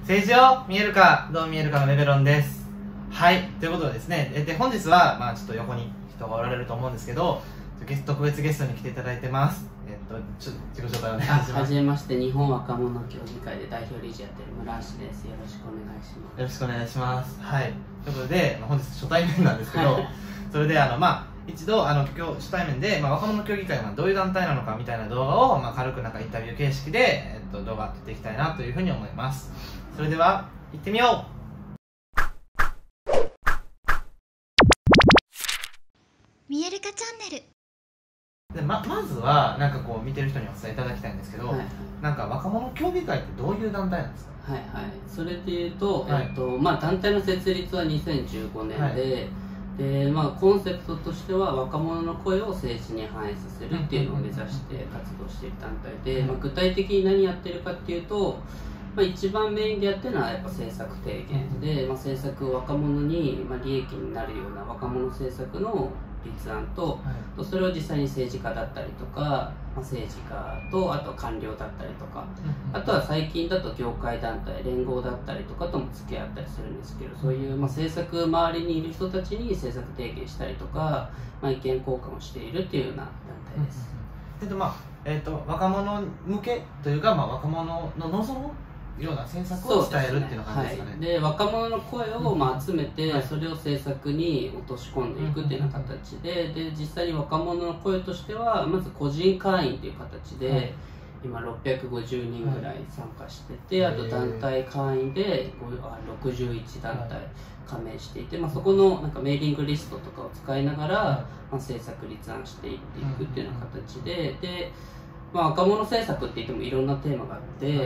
政治を見えるかどう見えるかのメベロンです。はい、ということでですね、本日はちょっと横に人がおられると思うんですけど、特別ゲストに来ていただいてます。ちょっと自己紹介お願いします。 はじめまして、日本若者協議会で代表理事やってる村橋です。よろしくお願いします。 よろしくお願いします。はい、ということで、本日初対面なんですけど、それで一度今日初対面で、若者協議会がどういう団体なのかみたいな動画を、軽くインタビュー形式で、動画撮っていきたいなというふうに思います。それでは行ってみよう。 見えるかチャンネルでまずは見てる人にお伝えいただきたいんですけど、若者協議会ってどういう団体なんですか？ それでいうと、団体の設立は2015年で、コンセプトとしては若者の声を政治に反映させるっていうのを目指して活動している団体で、具体的に何やってるかっていうと、一番メインでやってるのはやっぱ政策提言で、政策を若者に利益になるような若者政策の立案と、それを実際に政治家だったりとか、政治家とあと官僚だったりとか、あとは最近だと業界団体連合だったりとかとも付き合ったりするんですけど、そういう政策周りにいる人たちに政策提言したりとか、意見交換をしているっていうような団体です。 若者向けというか、若者の望むような政策を伝えるっていうのが感じですかね。 で若者の声を集めて、それを政策に落とし込んでいくっていうような形で、実際に若者の声としてはまず個人会員という形で、今650人ぐらい参加してて、あと団体会員で61団体加盟していて、そこのメーリングリストとかを使いながら、政策立案していっていくっていうような形で、若者政策って言ってもいろんなテーマがあって、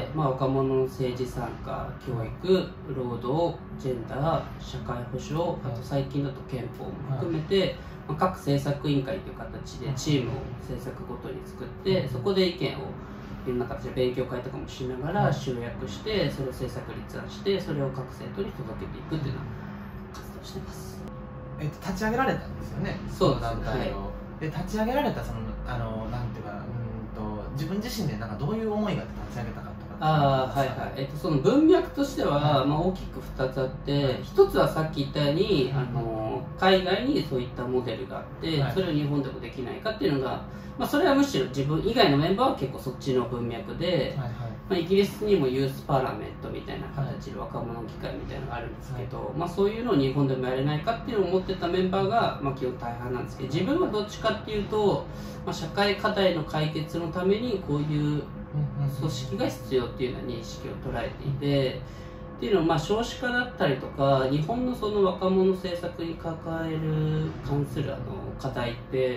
若者の政治参加、教育、労働、ジェンダー、社会保障、あと最近だと憲法も含めて、各政策委員会という形でチームを政策ごとに作って、そこで意見をいろんな形で勉強会とかもしながら集約して、それを政策立案して、それを各生徒に届けていくっていうような活動をしています。 立ち上げられたんですよね、 そうですね。 団体を。で立ち上げられたなんていうか、自分自身でどういう思いがあって立ち上げたかとか。 その文脈としては、大きく2つあって、1つはさっき言ったように、海外にそういったモデルがあって、それを日本でもできないかっていうのが、それはむしろ自分以外のメンバーは結構そっちの文脈で、イギリスにもユースパーラメントみたいな形で若者議会みたいなのがあるんですけど、そういうのを日本でもやれないかっていうのを思ってたメンバーが、基本大半なんですけど、自分はどっちかっていうと、社会課題の解決のためにこういう組織が必要っていうような認識を捉えていて、っていうのは少子化だったりとか、日本のその若者政策に関する課題って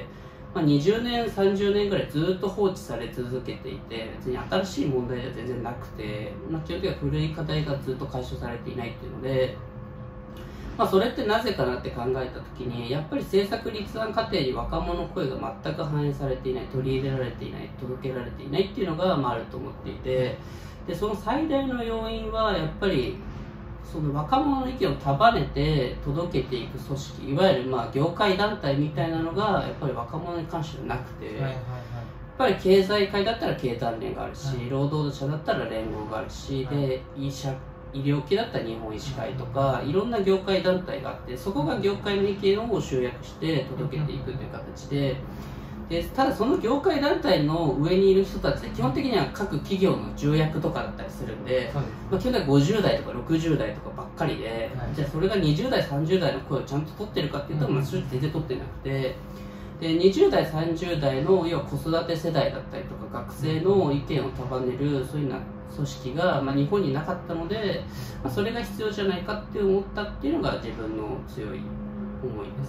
、20年、30年ぐらいずっと放置され続けていて、別に新しい問題では全然なくて、基本的には古い課題がずっと解消されていないっていうので、それってなぜかなって考えたときに、やっぱり政策立案過程に若者の声が全く反映されていない、取り入れられていない、届けられていないっていうのがあると思っていて、でその最大の要因はやっぱりその若者の意見を束ねて届けていく組織、いわゆる業界団体みたいなのがやっぱり若者に関してはなくて、やっぱり経済界だったら経団連があるし、労働者だったら連合があるし、で医療系だったら日本医師会とか、いろんな業界団体があって、そこが業界の意見を集約して届けていくという形で、ただその業界団体の上にいる人たちって基本的には各企業の重役とかだったりするんで、基本的には50代とか60代とかばっかりで、じゃあそれが20代30代の声をちゃんと取ってるかっていうと、それ全然取ってなくて、で20代30代の要は子育て世代だったりとか学生の意見を束ねるそういうような組織が、日本になかったので、それが必要じゃないかって思ったっていうのが自分の強い思いです。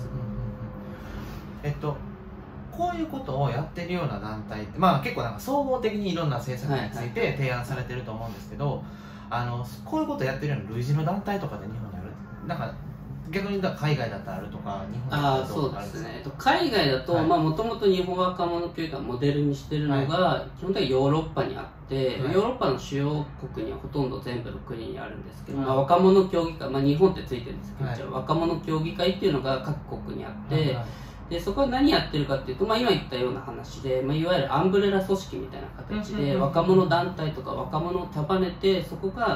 こういうことをやってるような団体って、結構総合的にいろんな政策について提案されてると思うんですけど、こういうことをやってるような類似の団体とかで日本にある？逆に海外だったらあるとか、日本だったらそうですね。海外だと、もともと日本若者教育がモデルにしてるのが、基本的にヨーロッパにあって、ヨーロッパの主要国にはほとんど全部の国にあるんですけど、若者協議会、日本ってついてるんですけど、若者協議会っていうのが各国にあって、でそこは何やってるかっていうと、今言ったような話で、いわゆるアンブレラ組織みたいな形で、若者団体とか若者を束ねて、そこが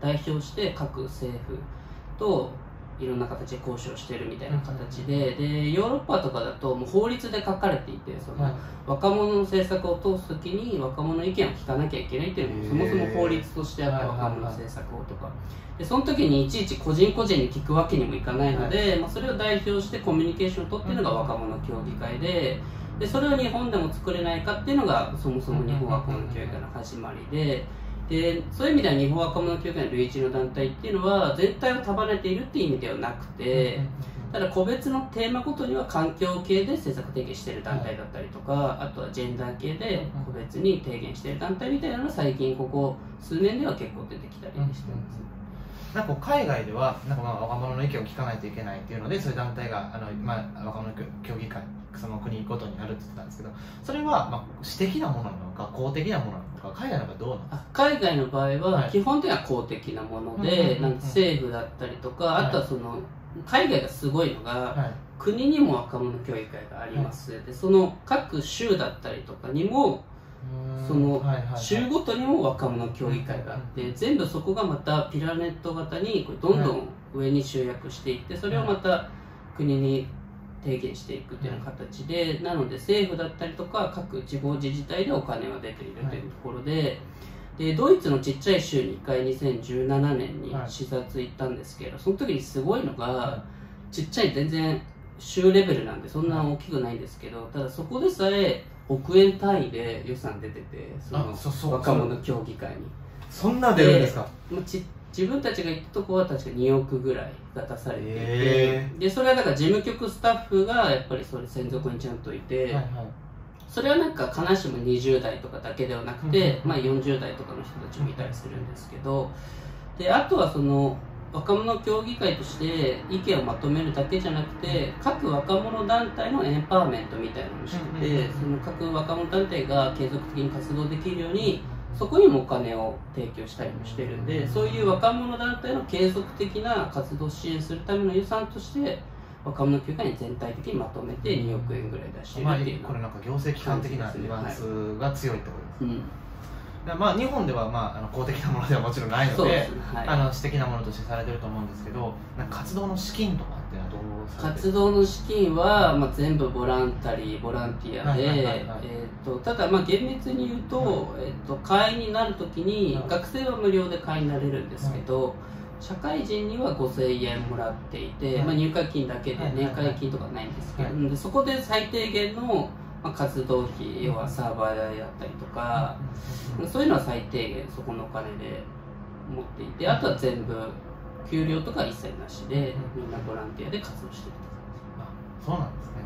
代表して各政府といろんな形で交渉してるみたいな形で、ヨーロッパとかだともう法律で書かれていて、その若者の政策を通すときに若者の意見を聞かなきゃいけないっていうのもそもそも法律としてあって、若者の政策をとかで、その時にいちいち個人個人に聞くわけにもいかないので、それを代表してコミュニケーションを取っているのが若者協議会で、それを日本でも作れないかっていうのがそもそも日本若者協議会の始まりで。そういう意味では日本若者協議会の類似の団体っていうのは全体を束ねているっていう意味ではなくて、ただ個別のテーマごとには環境系で政策提言している団体だったりとか、あとはジェンダー系で個別に提言している団体みたいなのが最近ここ数年では結構出てきたりしてます。 なんか海外ではなんか若者の意見を聞かないといけないっていうので、そういう団体が若者協議会、その国ごとにあるって言ってたんですけど、それは私的なものなのか公的なものなのか、海外の場合どうなんですか？ 海外の場合は基本的には公的なもので、政府だったりとか、あとはその海外がすごいのが、国にも若者協議会があります。でその各州だったりとかにもその州ごとにも若者協議会があって、全部そこがまたピラネット型にこれどんどん上に集約していって、それをまた国に提言していくというような形で、なので政府だったりとか各地方自治体でお金が出ているというところで、ドイツのちっちゃい州に1回2017年に視察行ったんですけど、その時にすごいのが、ちっちゃい全然州レベルなんでそんな大きくないんですけど、ただそこでさえ億円単位で予算出てて、その若者協議会にそんな出るんですか？ 自分たちが行ったとこは確か2億ぐらいが出されていて、でそれはだから事務局スタッフがやっぱりそれ専属にちゃんといて、それはなんか必ずしも20代とかだけではなくて、40代とかの人たちもいたりするんですけど、であとはその若者協議会として意見をまとめるだけじゃなくて、各若者団体のエンパワーメントみたいなのをしてて、その各若者団体が継続的に活動できるようにそこにもお金を提供したりもしてるんで、そういう若者団体の継続的な活動を支援するための予算として若者協議会に全体的にまとめて2億円ぐらい出しているっていう、 これなんか行政機関的なニュアンスが強いってことですか？日本では公的なものではもちろんないので、私的なものとしてされてると思うんですけど、活動の資金とかっていうのはどうされてるんですか？活動の資金は、 全部ボランティアで、ただ厳密に言うと、会員になるときに、学生は無料で会員になれるんですけど、社会人には5000円もらっていて、入会金だけで年会金とかないんですけど、でそこで最低限の活動費、要はサーバー代だったりとか、そういうのは最低限そこのお金で持っていて、あとは全部給料とか一切なしでみんなボランティアで活動してる。 そうなんですね。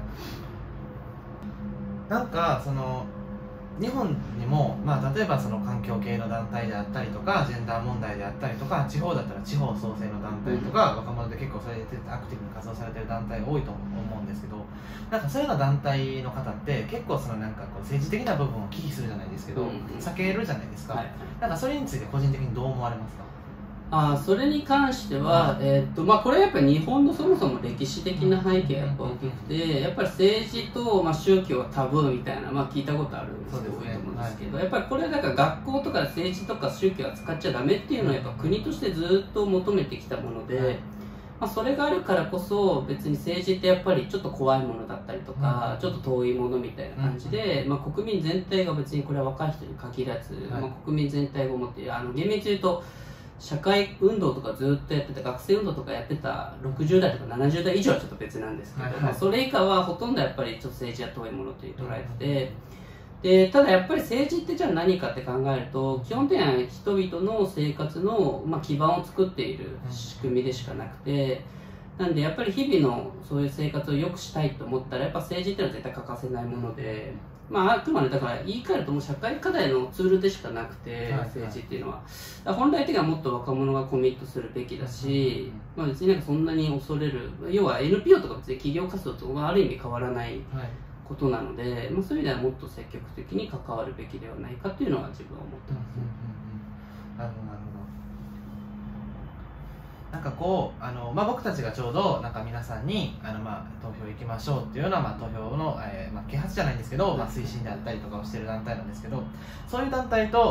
なんかその日本にも、例えばその環境系の団体であったりとか、ジェンダー問題であったりとか、地方だったら地方創生の団体とか、若者で結構それでアクティブに活動されてる団体多いと思うんですけど、なんかそういうような団体の方って結構そのなんかこう政治的な部分を忌避するじゃないですけど、避けるじゃないですか。なんかそれについて個人的にどう思われますか？ それに関しては、これはやっぱり日本のそもそも歴史的な背景がやっぱ大きくて、やっぱり政治と宗教はタブーみたいな、聞いたことある人多いと思うんですけど、やっぱりこれはだから学校とか政治とか宗教は使っちゃダメっていうのはやっぱ国としてずっと求めてきたもので、それがあるからこそ別に政治ってやっぱりちょっと怖いものだったりとか、ちょっと遠いものみたいな感じで、国民全体が別にこれは若い人に限らず、国民全体が思って厳密に言うと社会運動とかずっとやってた、学生運動とかやってた60代とか70代以上はちょっと別なんですけど、それ以下はほとんどやっぱりちょっと政治は遠いものと捉えてて、でただやっぱり政治ってじゃあ何かって考えると、基本的には人々の生活の、基盤を作っている仕組みでしかなくて、なんでやっぱり日々のそういう生活を良くしたいと思ったらやっぱ政治っていうのは絶対欠かせないもので、あくまでだから言い換えるともう社会課題のツールでしかなくて、政治っていうのは本来的にはもっと若者がコミットするべきだし、別になんかそんなに恐れる、要は NPO とか別に企業活動とある意味変わらないことなので、そういう意味ではもっと積極的に関わるべきではないかっていうのは自分は思ってます。 なるほどなるほど。なんかこう僕たちがちょうどなんか皆さんに投票行きましょうっていうような、投票の、啓発じゃないんですけど、推進であったりとかをしている団体なんですけど、そういう団体と、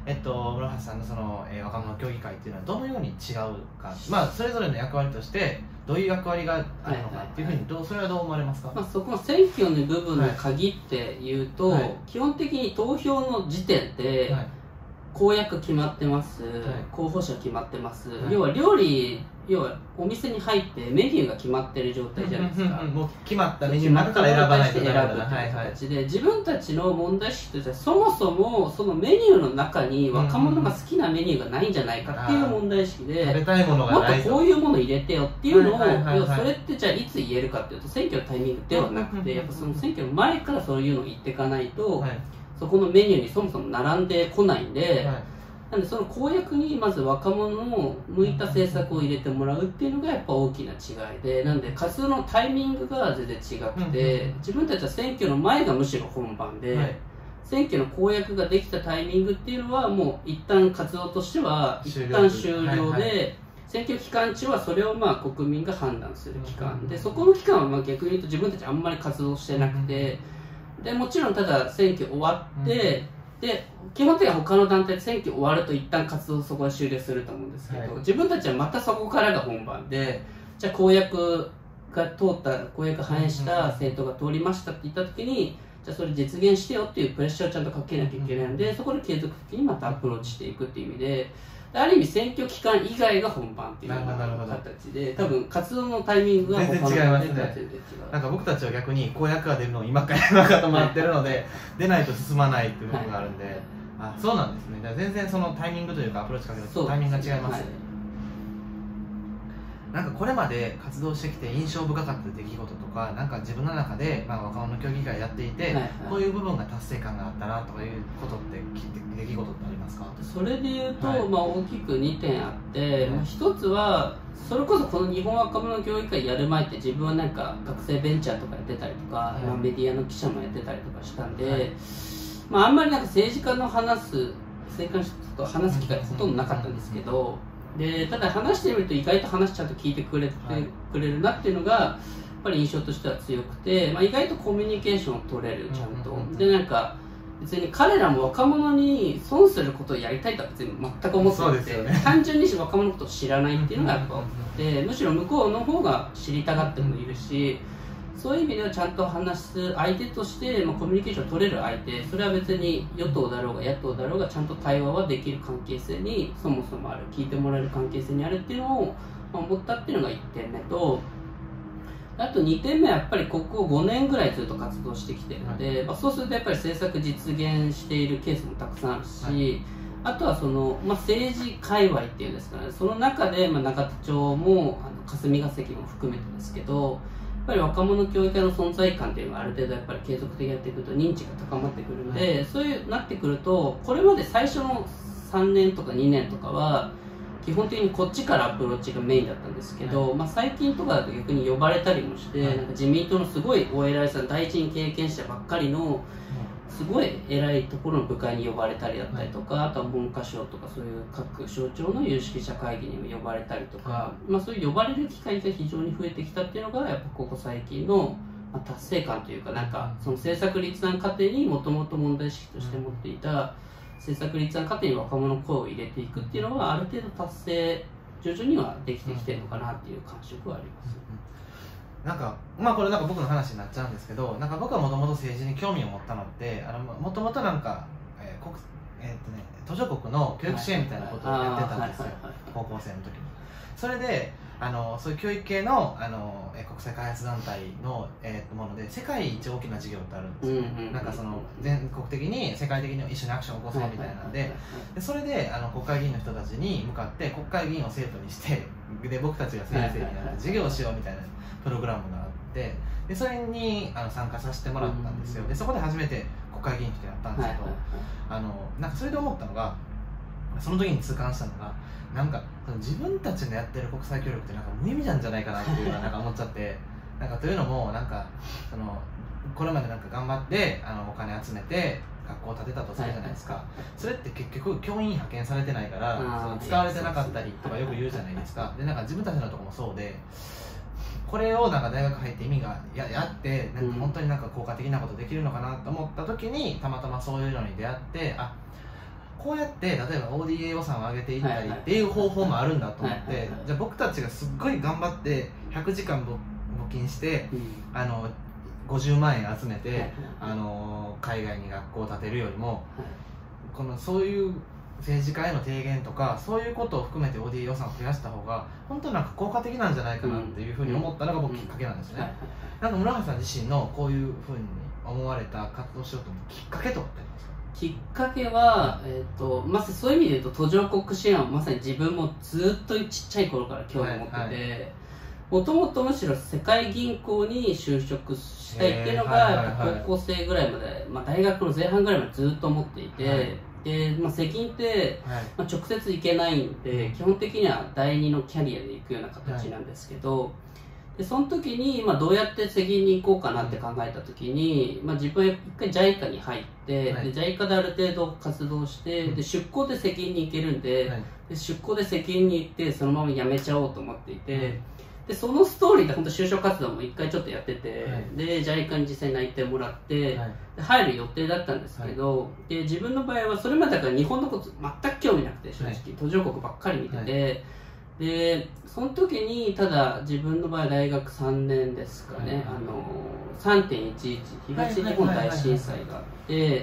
室橋さんのその、若者協議会っていうのはどのように違うか、まあ、それぞれの役割としてどういう役割があるのかっていうふうにそれはどう思われますか？ まあ、そこの選挙の部分に限って言うと、 はい、 基本的に投票の時点で公約決まってます、はい、候補者決まってます、はい、要はお店に入ってメニューが決まってる状態じゃないですか。 もう決まったメニューの中から選ばないとダメだな。 という形で、自分たちの問題意識としてはそもそもそのメニューの中に若者が好きなメニューがないんじゃないかっていう問題意識で、 食べたいものがないもっとこういうもの入れてよっていうのを、それってじゃあいつ言えるかっていうと選挙のタイミングではなくて、やっぱその選挙の前からそういうのを言っていかないと、そこのメニューにそもそも並んでこないんで、なんでその公約にまず若者の向いた政策を入れてもらうっていうのがやっぱ大きな違いで、なんで活動のタイミングが全然違くて、自分たちは選挙の前がむしろ本番で、選挙の公約ができたタイミングっていうのはもう一旦活動としては一旦終了で、選挙期間中はそれをまあ国民が判断する期間で、そこの期間はまあ逆に言うと自分たちあんまり活動してなくて、でもちろんただ選挙終わって、で基本的には他の団体で選挙終わると一旦活動そこは終了すると思うんですけど、自分たちはまたそこからが本番で、じゃあ公約が通った公約反映した政党が通りましたって言った時に、じゃあそれ実現してよっていうプレッシャーをちゃんとかけなきゃいけないので、そこで継続的にまたアプローチしていくっていう意味で、ある意味選挙期間以外が本番っていう形で、多分活動のタイミングが全然違いますね。なんか僕たちは逆に公約が出るのを今からと待ってるので、出ないと進まないっていう部分があるんで、あ、そうなんですね。全然そのタイミングというかアプローチかけるタイミングが違いますね。なんかこれまで活動してきて印象深かった出来事とか、なんか自分の中で、まあ、若者協議会やっていて、こういう部分が達成感があったなとかいうことって出来事ってありますか？ それでいうと、まあ、大きく2点あって、1つはそれこそこの日本若者協議会やる前って自分はなんか学生ベンチャーとかやってたりとか、メディアの記者もやってたりとかしたんで、まあ、あんまりなんか政治家の話す機会ほとんどなかったんですけど、でただ話してみると意外と話ちゃんと聞いてくれるなっていうのがやっぱり印象としては強くて、まあ、意外とコミュニケーションを取れるちゃんと、でなんか別に彼らも若者に損することをやりたいとは別に全く思ってなくて、単純に若者のことを知らないっていうのがやっぱあって、むしろ向こうの方が知りたがってもいるし、そういう意味ではちゃんと話す相手として、まあ、コミュニケーションを取れる相手、それは別に与党だろうが野党だろうがちゃんと対話はできる関係性にそもそもある、聞いてもらえる関係性にあるっていうのを思ったっていうのが1点目と、あと2点目はやっぱりここ5年ぐらいずっと活動してきてるので、まあ、そうするとやっぱり政策実現しているケースもたくさんあるし、あとはその、まあ、政治界隈っていうんですかね、その中で、まあ、永田町も霞が関も含めてですけど、やっぱり若者教育会の存在感っていうのがある程度やっぱり継続的にやっていくと認知が高まってくるので、そういうなってくると、これまで最初の3年とか2年とかは基本的にこっちからアプローチがメインだったんですけど、まあ、最近とかだと逆に呼ばれたりもして、なんか自民党のすごいお偉いさん、第一に経験したばっかりのすごい偉いところの部会に呼ばれたりだったりとか、あとは文科省とかそういう各省庁の有識者会議にも呼ばれたりとか、まあ、そういう呼ばれる機会が非常に増えてきたっていうのがやっぱここ最近の達成感というか、なんかその政策立案過程にもともと問題意識として持っていた政策立案過程に若者の声を入れていくっていうのはある程度達成徐々にはできてきてるのかなっていう感触はあります。 なんかまあこれなんか僕の話になっちゃうんですけど、なんか僕はもともと政治に興味を持ったのってもともとなんか、途上国の教育支援みたいなことをやってたんですよ、高校生の時に。それでそういう教育系の国際開発団体の、もので世界一大きな事業ってあるんですよ、なんかその全国的に世界的に一緒にアクションを起こそうみたいなんで、それで国会議員の人たちに向かって国会議員を生徒にして、で僕たちが先生になって授業をしようみたいなプログラムがあって、でそれに参加させてもらったんですよ。でそこで初めて国会議員としてやったんですけど、なんかそれで思ったのが、その時に痛感したのが、なんか自分たちのやってる国際協力ってなんか無意味なんじゃないかなっていうのはなんか思っちゃってなんかというのもなんかこれまでなんか頑張ってお金集めて学校を建てたとするじゃないですか。それって結局教員派遣されてないから使われてなかったりとかよく言うじゃないですか。でなんか自分たちのところもそうで、これをなんか大学入って意味がやってなんか本当になんか効果的なことできるのかなと思った時にたまたまそういうのに出会って、 こうやって例えば ODA 予算を上げていったりはいはいっていう方法もあるんだと思っはいはいはいて、じゃあ僕たちがすっごい頑張って100時間募金して50万円集めて海外に学校を建てるよりも、そういう政治家への提言とかそういうことを含めて ODA 予算を増やした方が本当なんか効果的なんじゃないかなっていうふうに思ったのが僕きっかけなんですね。なんか村橋さん自身のこういうふうに思われた活動しようと思うきっかけとかってありますか？ きっかけは、まずそういう意味で言うと途上国支援はまさに自分もずっとちっちゃい頃から興味を持ってて、もともとむしろ世界銀行に就職したいっていうのがやっぱ高校生ぐらいまで、大学の前半ぐらいまでずっと思っていて、で世銀って、直接行けないんで基本的には第二のキャリアで行くような形なんですけど、でその時に、どうやって世銀に行こうかなって考えた時に、自分は一回 JICA に入って、で JICA である程度活動して、で出向で世銀に行けるんで、で出向で世銀に行ってそのまま辞めちゃおうと思っていて、でそのストーリーで本当就職活動も一回ちょっとやってて、で JICA に実際内定もらって、で入る予定だったんですけど、で自分の場合はそれまでだから日本のこと全く興味なくて、正直途上国ばっかり見てて、でその時にただ自分の場合大学3年ですかね、3.11 東日本大震災があって、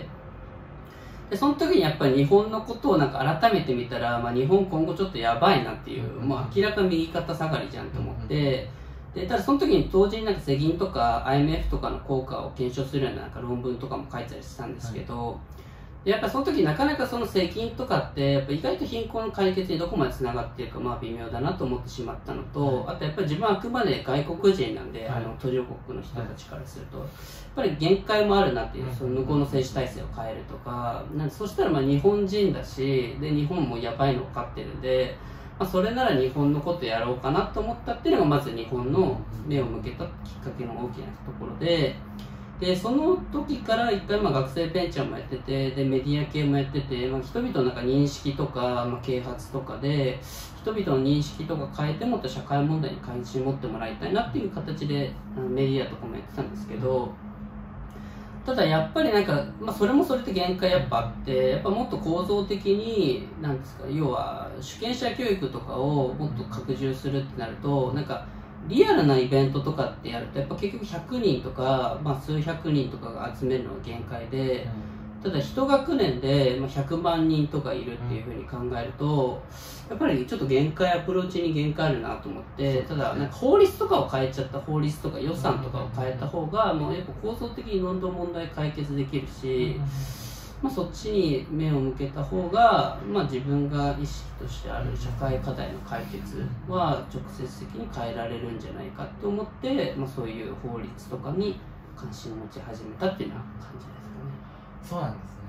でその時にやっぱり日本のことをなんか改めて見たら、日本今後ちょっとやばいなっていう、明らか右肩下がりじゃんと思って、でただその時に同時になんか世銀とか IMF とかの効果を検証するようななんか論文とかも書いてたりしたんですけど、やっぱその時なかなかその世銀とかってやっぱ意外と貧困の解決にどこまでつながっているか微妙だなと思ってしまったのと、あとやっぱり自分はあくまで外国人なんで、途上国の人たちからするとやっぱり限界もあるなっていう、その向こうの政治体制を変えるとか、そしたら日本人だし、で日本もやばいの分かってるんで、それなら日本のことやろうかなと思ったっていうのがまず日本の目を向けたきっかけの大きなところで。でその時から一回学生ベンチャーもやってて、でメディア系もやってて、人々のなんか認識とか、啓発とかで人々の認識とか変えてもっと社会問題に関心を持ってもらいたいなっていう形でメディアとかもやってたんですけど、ただやっぱりなんか、それもそれって限界やっぱあって、やっぱもっと構造的になんですか、要は主権者教育とかをもっと拡充するってなると、なんかリアルなイベントとかってやるとやっぱ結局100人とか、数百人とかが集めるのが限界で、ただ一学年で100万人とかいるっていうふうに考えると、やっぱりちょっと限界、アプローチに限界あるなと思って、ただなんか法律とかを変えちゃった、法律とか予算とかを変えた方がもうやっぱ構造的にどんどん問題解決できるし、そっちに目を向けた方が、自分が意識としてある社会課題の解決は直接的に変えられるんじゃないかと思って、そういう法律とかに関心を持ち始めたっていうような感じですかね。 そうなんですね。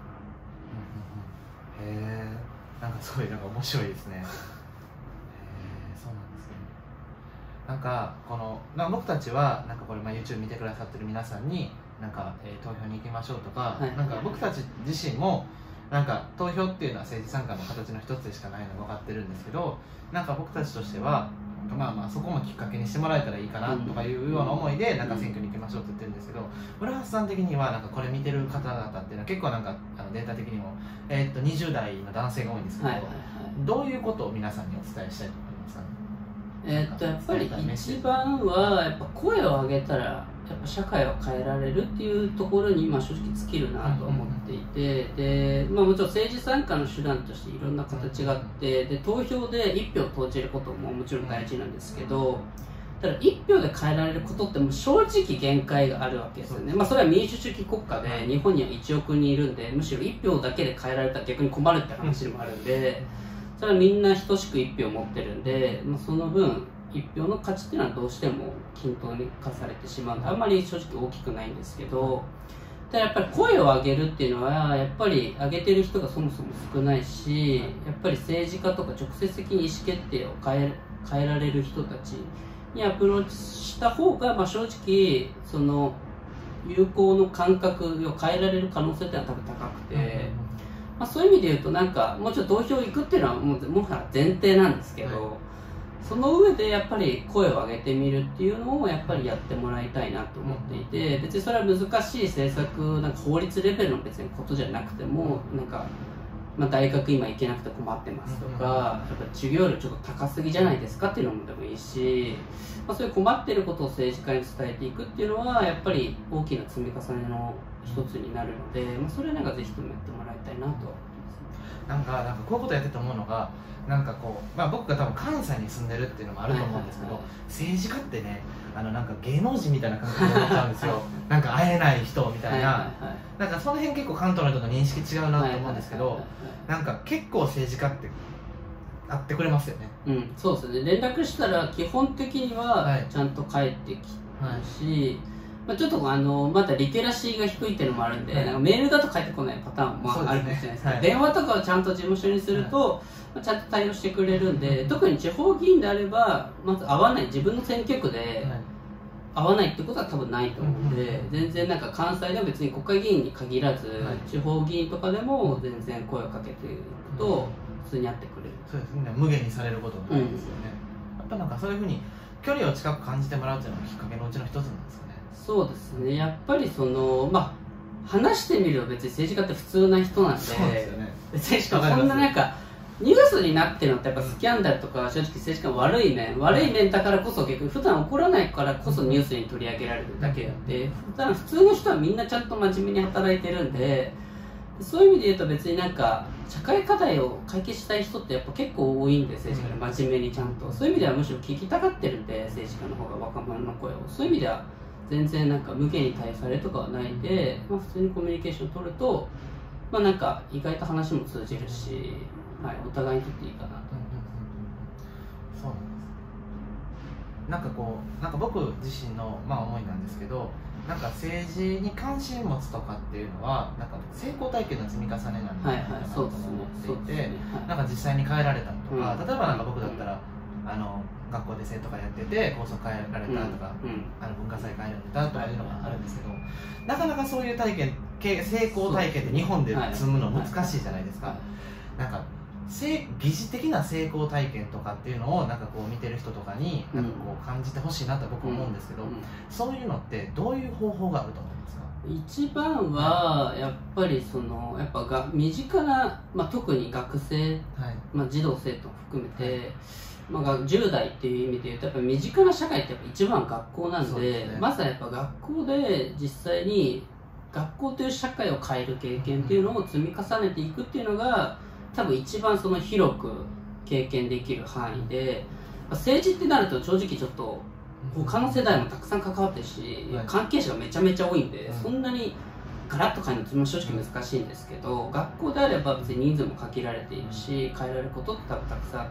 へえ、なんかすごいなんか面白いですね。へえ、そうなんですね。なんか僕たちはなんかこれYouTube 見てくださってる皆さんになんか、投票に行きましょうとか、なんか僕たち自身もなんか投票っていうのは政治参加の形の一つでしかないの分かってるんですけど、なんか僕たちとしてはそこもきっかけにしてもらえたらいいかなとかいうような思いでなんか選挙に行きましょうって言ってるんですけど、村橋さん的にはなんかこれ見てる方々っていうのは結構なんかデータ的にも、20代の男性が多いんですけど、どういうことを皆さんにお伝えしたいと思いますかね。 やっぱり一番はやっぱ声を上げたらやっぱ社会を変えられるっていうところに正直尽きるなと思っていて、で、もちろん政治参加の手段としていろんな形があって、で投票で1票投じることももちろん大事なんですけど、ただ1票で変えられることってもう正直限界があるわけですよね。それは民主主義国家で日本には1億人いるんで、むしろ1票だけで変えられたら逆に困るって話もあるんで、それはみんな等しく1票持ってるんで、その分1票の価値っていうのはどうしても均等に化されてしまうので、あんまり正直大きくないんですけど、ただやっぱり声を上げるっていうのはやっぱり上げてる人がそもそも少ないし、やっぱり政治家とか直接的に意思決定を変えられる人たちにアプローチした方が、正直その有効の感覚を変えられる可能性っていうのは多分高くて、そういう意味で言うとなんかもうちょっと投票行くっていうのはもはや前提なんですけど、その上でやっぱり声を上げてみるっていうのをやっぱりやってもらいたいなと思っていて、別にそれは難しい政策なんか法律レベルの別にことじゃなくても、なんかまあ、大学今行けなくて困ってますとか、やっぱ授業料ちょっと高すぎじゃないですかっていうのもでもいいし、まあ、そういう困ってることを政治家に伝えていくっていうのはやっぱり大きな積み重ねの一つになるので、まあ、それはなんかぜひともやってもらいたいなとは思います。 なんかこういうことやってて思うのが、なんかこう、まあ、僕が多分関西に住んでるっていうのもあると思うんですけど、政治家ってね、なんか芸能人みたいな感覚になっちゃうんですよなんか会えない人みたいな、なんかその辺結構関東の人と認識違うなと思うんですけど、なんか結構政治家って会ってくれますよね。 うん、そうですね。連絡したら基本的にはちゃんと返ってきるし、まあ、ちょっとまだリテラシーが低いっていうのもあるんで、なんかメールだと返ってこないパターンもあるかもしれないですけど、電話とかをちゃんと事務所にすると、まあ、ちゃんと対応してくれるんで、特に地方議員であればまず会わない、自分の選挙区で会わないってことは多分ないと思うんで、全然なんか関西では別に国会議員に限らず、地方議員とかでも全然声をかけていくと普通に会ってくれる。 そうですね、無限にされることないですよね。やっぱなんかそういうふうに距離を近く感じてもらうっていうのがきっかけのうちの一つなんですかね。そうですね、 やっぱりまあ話してみると別に政治家って普通な人なんで、 そうですよね、 別にしかもこんななんかニュースになってるのってやっぱスキャンダルとか正直政治家の悪い面だからこそ、結局普段起こらないからこそニュースに取り上げられるだけであって、普通の人はみんなちゃんと真面目に働いてるんで、そういう意味で言うと別になんか社会課題を解決したい人ってやっぱ結構多いんで、政治家で真面目にちゃんと、そういう意味ではむしろ聞きたがってるんで、政治家の方が若者の声を、そういう意味では全然なんか無限に対されとかはないんで、まあ、普通にコミュニケーションを取ると、まあ、なんか意外と話も通じるし、はい、お互いにとっていいかなと。 そうなんです。なんか僕自身の、まあ、思いなんですけど、なんか政治に関心持つとかっていうのはなんか成功体験の積み重ねなんじゃないかなと思っていて、なんか実際に変えられたとか、例えばなんか僕だったら学校で生徒会やってて校則変えられたとか、文化祭変えられたとかいうのがあるんですけど、なかなかそういう体験、成功体験って日本で積むの難しいじゃないですか。なんか疑似的な成功体験とかっていうのをなんかこう見てる人とかになんかこう感じてほしいなと僕は思うんですけど、そういうのってどういう方法があると思うんですか？ 一番はやっぱりやっぱ身近な、まあ、特に学生、まあ、児童生徒も含めて、まあ、10代っていう意味で言うとやっぱ身近な社会ってやっぱ一番学校なんで、まずはやっぱ学校で実際に学校という社会を変える経験っていうのを積み重ねていくっていうのが多分一番広く経験できる範囲で、政治ってなると正直ちょっと他の世代もたくさん関わってるし、関係者がめちゃめちゃ多いんで、そんなにガラッと変えるのも正直難しいんですけど、学校であれば別に人数も限られているし変えられることって多分たくさんあって、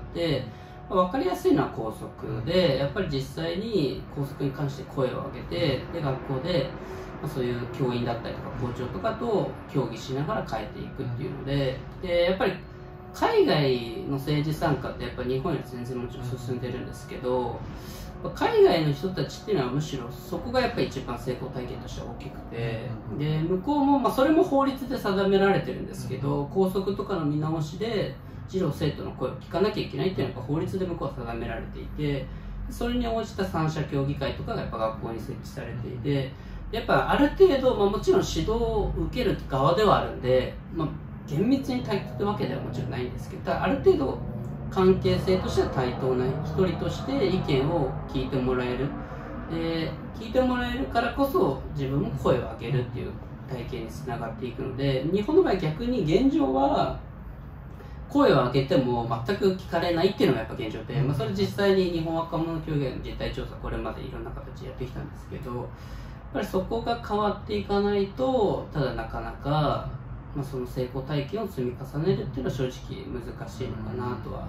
分かりやすいのは校則で、やっぱり実際に校則に関して声を上げて、で学校でそういう教員だったりとか校長とかと協議しながら変えていくっていうので、やっぱり海外の政治参加ってやっぱり日本より全然もちろん進んでるんですけど、海外の人たちっていうのはむしろそこがやっぱり一番成功体験としては大きくて、で向こうも、まあ、それも法律で定められてるんですけど、校則とかの見直しで児童生徒の声を聞かなきゃいけないっていうのが法律で向こうは定められていて、それに応じた三者協議会とかがやっぱ学校に設置されていて、やっぱある程度、まあ、もちろん指導を受ける側ではあるんで、まあ厳密に対等ってわけではもちろんないんですけど、ある程度関係性としては対等な一人として意見を聞いてもらえる、で聞いてもらえるからこそ自分も声を上げるっていう体験につながっていくので、日本の場合逆に現状は声を上げても全く聞かれないっていうのがやっぱ現状で、まあ、それ実際に日本若者協議会の実態調査これまでいろんな形でやってきたんですけど、やっぱりそこが変わっていかないと、ただなかなかまあその成功体験を積み重ねるっていうのは正直難しいのかなとは逆に思ってます。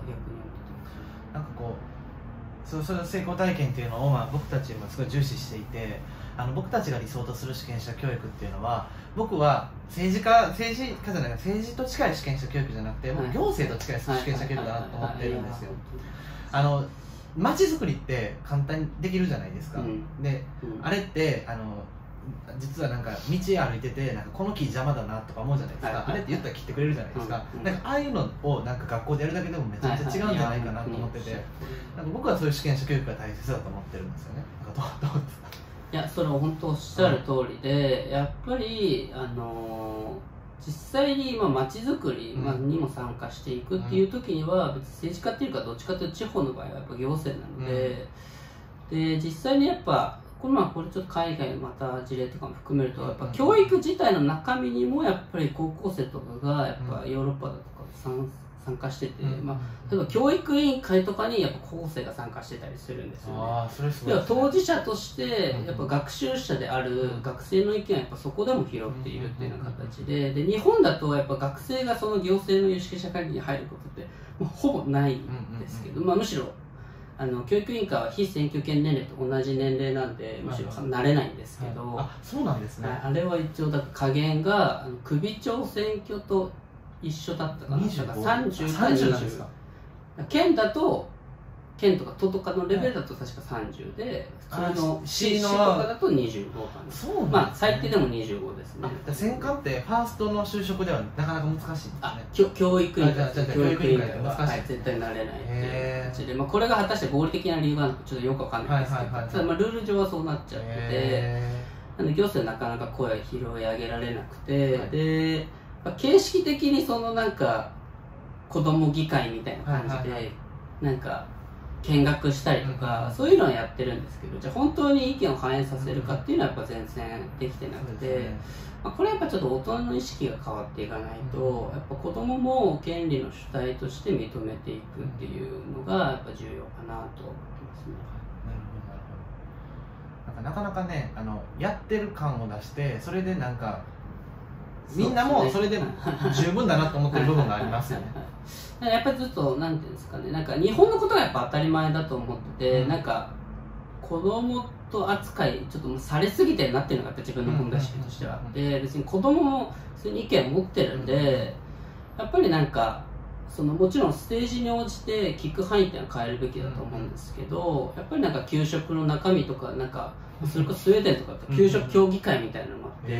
なんかこうその成功体験っていうのを、まあ、僕たちもすごい重視していて、僕たちが理想とする主権者教育っていうのは、僕は政治と近い主権者教育じゃなくて、僕行政と近い主権者教育だなと思ってるんですよ。街づくりって簡単にできるじゃないですか。で、あれって実はなんか道歩いててなんかこの木邪魔だなとか思うじゃないですか、あれって言ったら切ってくれるじゃないですか、なんかああいうのをなんか学校でやるだけでもめちゃめちゃ違うんじゃないかなと思ってて、なんか僕はそういう主権者教育が大切だと思ってるんですよね。なんかどうですか？ いや、それは本当おっしゃる通りで、やっぱり実際に街づくりにも参加していくっていう時には別に政治家っていうかどっちかというと地方の場合はやっぱ行政なので、で実際にやっぱこれちょっと海外のまた事例とかも含めるとやっぱ教育自体の中身にもやっぱり高校生とかがやっぱヨーロッパだとか参加してて、例えば教育委員会とかにやっぱ高校生が参加してたりするんですよね。 それすごいですね。 当事者としてやっぱ学習者である学生の意見はやっぱそこでも拾っているっていうような形で、日本だとやっぱ学生がその行政の有識者会議に入ることってほぼないんですけど、むしろ教育委員会は非選挙権年齢と同じ年齢なんでむしろ慣れないんですけど、 そうなんですね。 あれは一応だから加減が首長選挙と一緒だったかな。だから30か20。県だと県とか都とかのレベルだと確か30で、それの市とかだと25かな。 そうなんですね。 最低でも25ですね。 選管ってファーストの就職ではなかなか難しいんですね。 教育委員会は絶対なれないっていう形で、これが果たして合理的な理由がちょっとよくわかんないですけど、ただルール上はそうなっちゃってて、なので行政なかなか声を拾い上げられなくて、で形式的にそのなんか子ども議会みたいな感じでなんか見学したりとか、そういうのはやってるんですけど、じゃあ本当に意見を反映させるかっていうのはやっぱ全然できてなくて、これはやっぱちょっと大人の意識が変わっていかないと、やっぱ子どもも権利の主体として認めていくっていうのがやっぱ重要かなと思ってますね。 なかなかね、やってる感を出してそれでなんかみんなもそれで十分だなと思ってる部分がありますよね。 やっぱりずっとなんていうんですかね、なんか日本のことがやっぱ当たり前だと思ってて、なんか子供と扱いちょっともうされすぎてるなっていうのがやっぱ自分の問題意識としてはあって、別に子供もそういう意見を持ってるんで、やっぱりなんかもちろんステージに応じて聞く範囲っていうのは変えるべきだと思うんですけど、やっぱりなんか給食の中身とかなんかそれこそスウェーデンとかって給食協議会みたいなのもあって、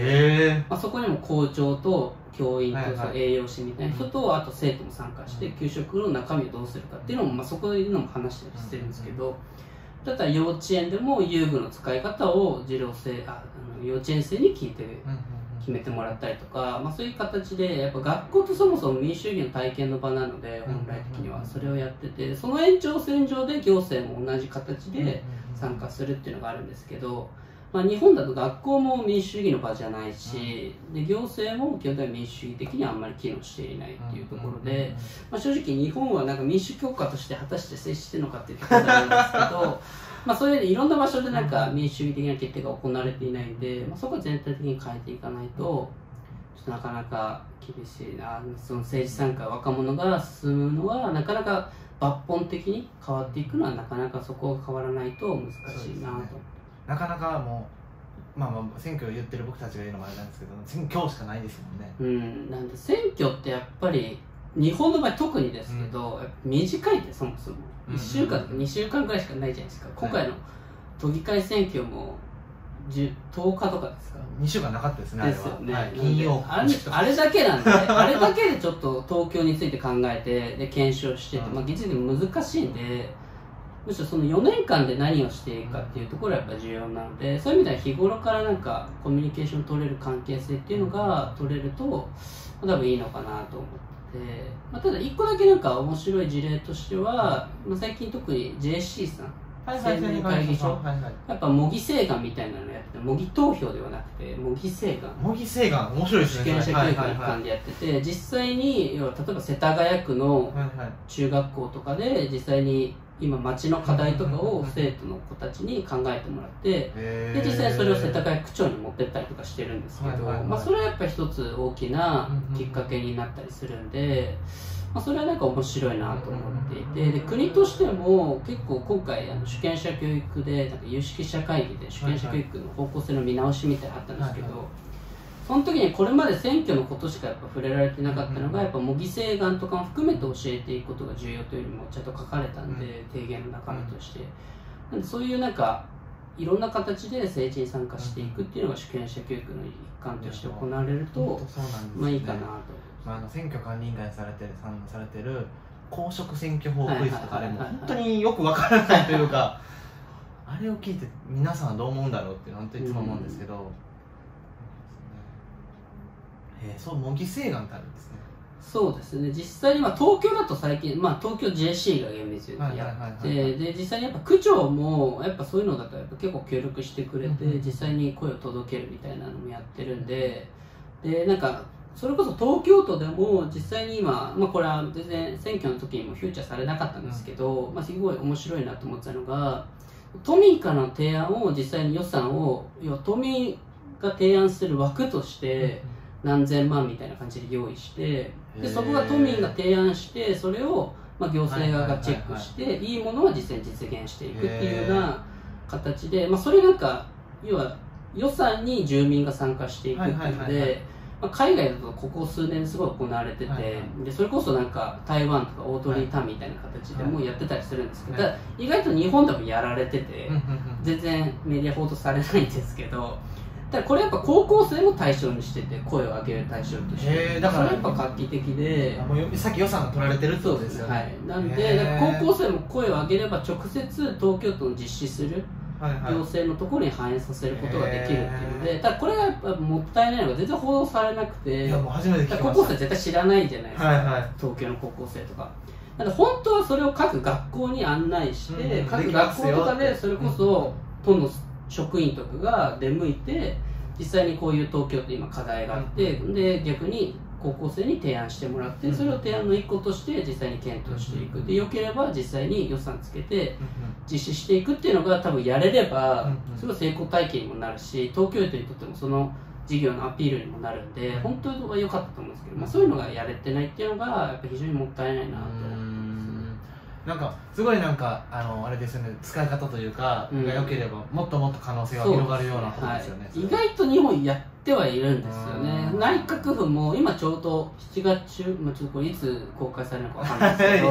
そこにも校長と教員と栄養士みたいな人と、あと生徒も参加して給食の中身をどうするかっていうのも、そこいうのも話したりしてるんですけど、だったら幼稚園でも遊具の使い方を幼稚園生に聞いて決めてもらったりとか、そういう形でやっぱ学校ってそもそも民主主義の体験の場なので、本来的にはそれをやってて、その延長線上で行政も同じ形で参加するっていうのがあるんですけど、日本だと学校も民主主義の場じゃないし、で行政も基本的に民主主義的にはあんまり機能していないっていうところで、正直日本はなんか民主国家として果たして接してるのかっていうところがあるんですけどそういういろんな場所でなんか民主主義的な決定が行われていないんで、そこは全体的に変えていかないとちょっとなかなか厳しいな。その政治参加若者が進むのはなかなか抜本的に変わっていくのはなかなかそこが変わらないと難しいなと。 なかなかもう選挙を言ってる僕たちが言うのもあれなんですけど、選挙しかないですもんね。 なんで選挙ってやっぱり日本の場合特にですけど、短いってそもそも1週間とか2週間ぐらいしかないじゃないですか。今回の都議会選挙も10日とかですか。 2週間なかったですね。 ですよね。 金曜あれだけなんであれだけでちょっと東京について考えてで検証してて、技術的に難しいんで、むしろその4年間で何をしていくかっていうところがやっぱ重要なので、そういう意味では日頃からなんかコミュニケーション取れる関係性っていうのが取れると多分いいのかなと思ってて、ただ1個だけなんか面白い事例としては、最近特に JC さん青年会議所、やっぱ模擬請願みたいなのやってて、模擬投票ではなくて模擬請願面白いですね。 主権者教育の一環でやってて、実際に要は例えば世田谷区の中学校とかで実際に今町の課題とかを生徒の子たちに考えてもらって、で実際それを世田谷区長に持ってったりとかしてるんですけど、それはやっぱり一つ大きなきっかけになったりするんで、それはなんか面白いなと思っていて、で国としても結構今回主権者教育でなんか有識者会議で主権者教育の方向性の見直しみたいなのあったんですけど、その時にこれまで選挙のことしかやっぱ触れられてなかったのが、やっぱ模擬請願とかも含めて教えていくことが重要というよりもちゃんと書かれたんで、提言の中身として。なんでそういうなんかいろんな形で政治に参加していくっていうのが主権者教育の一環として行われるといいかなと。 選挙管理委員会されてる公職選挙法クイズとかあれも本当によくわからないというか、あれを聞いて皆さんはどう思うんだろうって本当にいつも思うんですけど、 そう模擬請願ってあるんですね。 そうですね、実際に東京だと最近、東京 JC が厳密にやってで、実際にやっぱ区長もやっぱそういうのだとやっぱ結構協力してくれて、実際に声を届けるみたいなのもやってるんで、なんかそれこそ東京都でも実際に今、これは全然選挙の時にもフューチャーされなかったんですけど、すごい面白いなと思ってたのが、都民からの提案を実際に予算を都民が提案する枠として何千万みたいな感じで用意して、でそこが都民が提案してそれを行政側がチェックしていいものは実際に実現していくっていうような形で、それなんか要は予算に住民が参加していくっていうので、海外だとここ数年すごい行われてて、でそれこそなんか台湾とかオードリー・タンみたいな形でもうやってたりするんですけど、ただ意外と日本でもやられてて全然メディア報道されないんですけど、ただこれやっぱ高校生も対象にしてて、声を上げる対象として、だからやっぱ画期的で、 もうさっき予算が取られてるってことですよね。 はい、なんで高校生も声を上げれば直接東京都の実施する行政のところに反映させることができるっていうので、ただこれがやっぱもったいないのが全然報道されなくて、 いやもう初めて聞きました。 高校生絶対知らないじゃないですか、東京の高校生とか。なので本当はそれを各学校に案内して、各学校とかでそれこそ都の職員とかが出向いて、実際にこういう東京って今課題があって、で逆に高校生に提案してもらって、それを提案の一個として実際に検討していく、でよければ実際に予算つけて実施していくっていうのが多分やれればすごい成功体験にもなるし、東京都にとってもその事業のアピールにもなるんで、本当は良かったと思うんですけど、そういうのがやれてないっていうのがやっぱ非常にもったいないなと。 なんかすごいなんかあれですよね、使い方というかが良ければもっともっと可能性が広がるようなことですよね。 意外と日本やってはいるんですよね。内閣府も今ちょうど7月中、ちょっとこれいつ公開されるのかわかんないですけど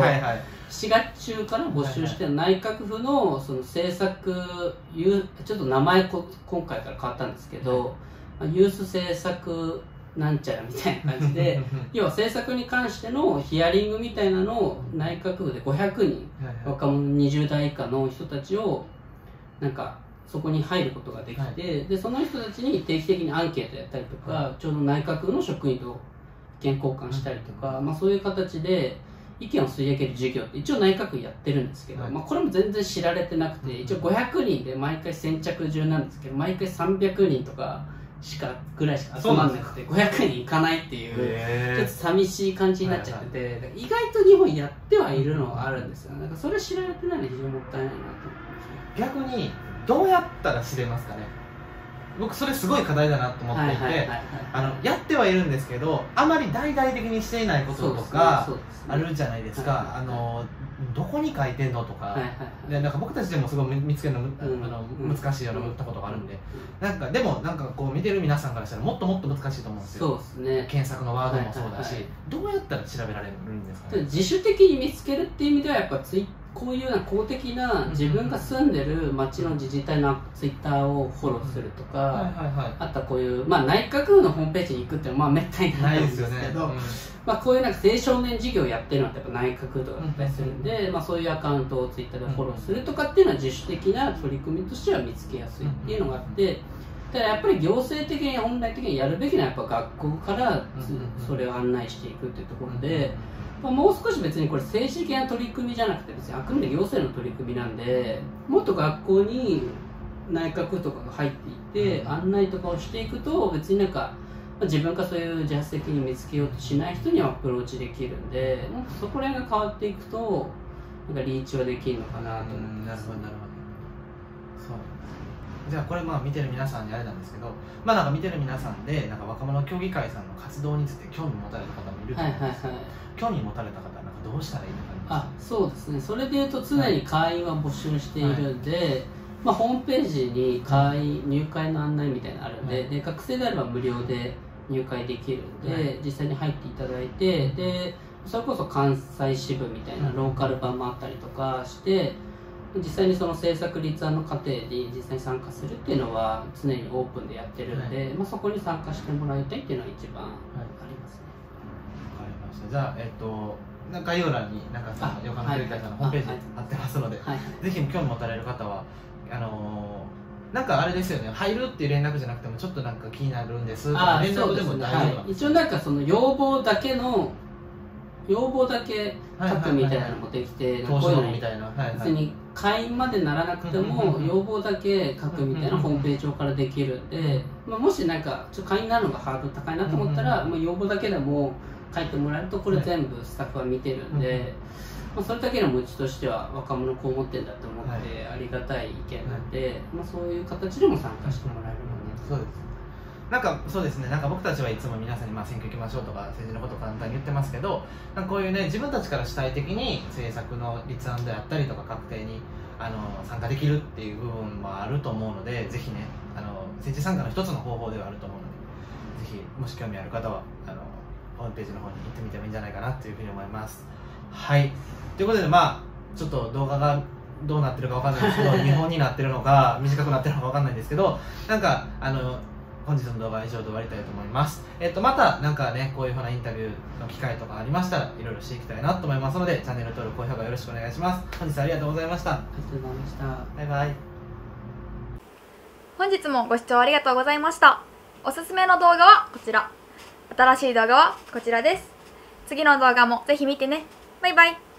7月中から募集して内閣府のその政策、ちょっと名前今回から変わったんですけど、ユース政策なんちゃらみたいな感じで要は政策に関してのヒアリングみたいなのを内閣府で500人若者20代以下の人たちをなんかそこに入ることができて、でその人たちに定期的にアンケートやったりとか、ちょうど内閣府の職員と意見交換したりとか、そういう形で意見を吸い上げる授業って一応内閣府やってるんですけど、これも全然知られてなくて、一応500人で毎回先着順なんですけど、毎回300人とかぐらいしか集まんなくて500人いかないっていうちょっと寂しい感じになっちゃってて、意外と日本やってはいるのはあるんですよ。なんかそれ知られてないのは非常にもったいないなと思って。逆にどうやったら知れますかね。僕それすごい課題だなと思っていて、やってはいるんですけど、あまり大々的にしていないこととかあるじゃないですか。どこに書いてんのとか、なんか僕たちでもすごい見つけるの難しいようなことがあるんで、なんかでもなんかこう見てる皆さんからしたらもっともっと難しいと思うんですよ。 そうですね。 検索のワードもそうだし、どうやったら調べられるんですかね。 自主的に見つけるっていう意味ではやっぱこういうような公的な自分が住んでる町の自治体のツイッターをフォローするとか、あとはこういう、内閣府のホームページに行くっていうのはめったにないんですけど、こういうなんか青少年事業をやってるのってやっぱ内閣府とかだったりするんで、そういうアカウントをツイッターでフォローするとかっていうのは自主的な取り組みとしては見つけやすいっていうのがあって、ただやっぱり行政的に本来的にやるべきなのはやっぱ学校からそれを案内していくっていうところで。もう少し別にこれ政治的な取り組みじゃなくて別にあくまで行政の取り組みなんで、もっと学校に内閣府とかが入っていって案内とかをしていくと、別になんか自分がそういう自発的に見つけようとしない人にはアプローチできるんで、なんかそこら辺が変わっていくとなんかリーチはできるのかなと思って。 なるほどなるほど。そうじゃあこれ見てる皆さんにあれなんですけど、なんか見てる皆さんでなんか若者協議会さんの活動について興味持たれた方もいると思うんですけど、興味持たれた方なんかどうしたらいいのか。 そうですね。それでいうと常に会員は募集しているんで、ホームページに入会の案内みたいなのあるんで、で学生であれば無料で入会できるんで、実際に入っていただいて、でそれこそ関西支部みたいなローカル版もあったりとかして、実際にその政策立案の過程に実際に参加するっていうのは常にオープンでやってるんで、そこに参加してもらいたいっていうのが一番ありますね。 わかりました。じゃあ概要欄になんかその横浜協議会さんのホームページ貼ってますので、ぜひ興味持たれる方はなんかあれですよね、入るっていう連絡じゃなくてもちょっとなんか気になるんですとあか連絡でも大丈夫なんですか？ 一応なんかその要望だけ書くみたいなのもできて、 投資みたいな、 別に会員までならなくても要望だけ書くみたいなホームページ上からできるんで、もしなんかちょっと会員になるのがハードル高いなと思ったら、要望だけでも書いてもらえるとこれ全部スタッフは見てるんで、それだけのうちとしては若者こう思ってんだと思ってありがたい意見なんで、そういう形でも参加してもらえるのね。 そうです。なんかそうですね、なんか僕たちはいつも皆さんに選挙行きましょうとか政治のことを簡単に言ってますけど、なんかこういうね、自分たちから主体的に政策の立案であったりとか確定に参加できるっていう部分もあると思うので、ぜひね、政治参加の一つの方法ではあると思うので、ぜひもし興味ある方はホームページの方に行ってみてもいいんじゃないかなというふうに思います。はい、ということでちょっと動画がどうなってるかわかんないですけど見本になってるのか短くなってるのかわかんないんですけど、なんか本日の動画は以上で終わりたいと思います。またなんかね、こういうふうなインタビューの機会とかありましたらいろいろしていきたいなと思いますので、チャンネル登録、高評価よろしくお願いします。本日はありがとうございました。 ありがとうございました。 バイバイ。 本日もご視聴ありがとうございました。おすすめの動画はこちら。新しい動画はこちらです。次の動画もぜひ見てね。バイバイ。